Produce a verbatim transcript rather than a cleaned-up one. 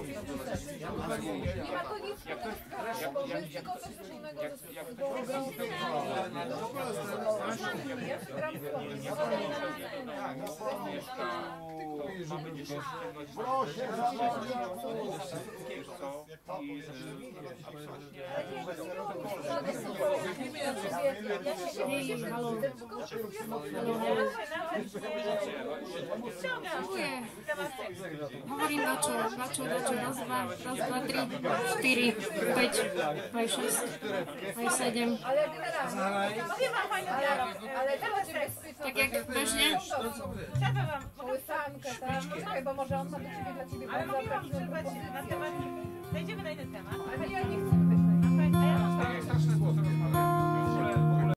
Nie ma to nic wspólnego, bo to jest tylko coś wspólnego ze Dziękuję. Hovorím dačo, dačo, dačo, raz, dva, raz, dva, tri, štyri, päť, aj šesť, aj sedem. Tak jak bežne. Kołysankę, tak? Bo może on ma do ciebie, dla ciebie bardzo atrakcyjną propozycję. Wejdziemy na jeden temat. Ale ja nie chcę być na straszne złoto rozmawiać.